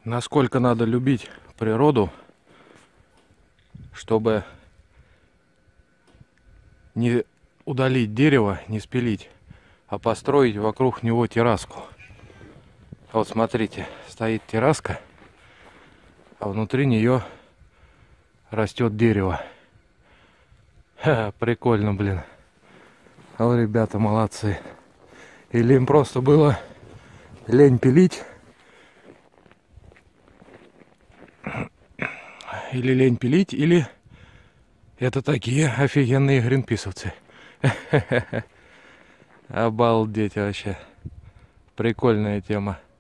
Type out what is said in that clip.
Насколько надо любить природу, чтобы не удалить дерево, не спилить, а построить вокруг него терраску. Вот смотрите, стоит терраска, а внутри нее растет дерево. Ха, прикольно, блин. А ребята молодцы. Или им просто было лень пилить, или это такие офигенные гринписовцы. Обалдеть вообще. Прикольная тема.